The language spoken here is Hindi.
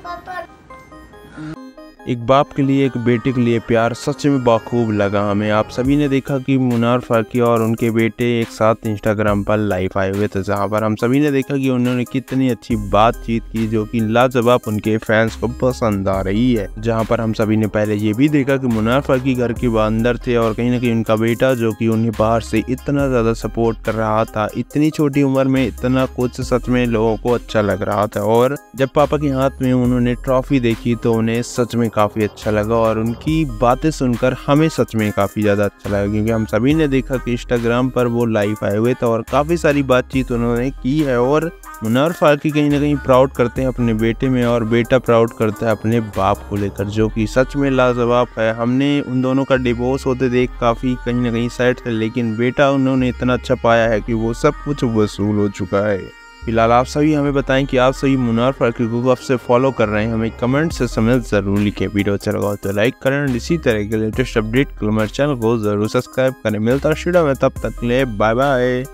एक बाप के लिए एक बेटे के लिए प्यार सच में बाखूब लगा हमें। आप सभी ने देखा कि मुनार फारूकी और उनके बेटे एक साथ इंस्टाग्राम पर लाइव आए हुए थे, जहां पर हम सभी ने देखा कि उन्होंने कितनी अच्छी बातचीत की जो कि लाजवाब उनके फैंस को पसंद आ रही है। जहां पर हम सभी ने पहले ये भी देखा कि मुनार फारूकी घर के अंदर थे और कहीं ना कहीं उनका बेटा जो कि उन्हें बाहर से इतना ज़्यादा सपोर्ट कर रहा था, इतनी छोटी उम्र में इतना कुछ सच में लोगों को अच्छा लग रहा था। और जब पापा के हाथ में उन्होंने ट्रॉफी देखी तो उन्हें सच में काफ़ी अच्छा लगा और उनकी बातें सुनकर हमें सच में काफ़ी ज़्यादा अच्छा लगा, क्योंकि हम सभी ने देखा कि इंस्टाग्राम पर वो लाइव आए हुए थे और काफ़ी सारी बातचीत उन्होंने की है। और मुनार फारूकी कहीं ना कहीं प्राउड करते हैं अपने बेटे में और बेटा प्राउड करता है अपने बाप को लेकर, जो कि सच में लाजवाब है। हमने उन दोनों का डिवोर्स होते देख काफ़ी कहीं ना कहीं सैड थे, लेकिन बेटा उन्होंने इतना अच्छा पाया है कि वो सब कुछ वसूल हो चुका है। फिलहाल आप सभी हमें बताएं कि आप सभी मुनार फारूकी को कब से फॉलो कर रहे हैं, हमें कमेंट से समय ज़रूर लिखें। वीडियो अच्छा लगा तो लाइक करें और इसी तरह के लेटेस्ट अपडेट के लिए हमारे चैनल को ज़रूर सब्सक्राइब करें। मिलता है वीडियो में, तब तक के लिए बाय बाय।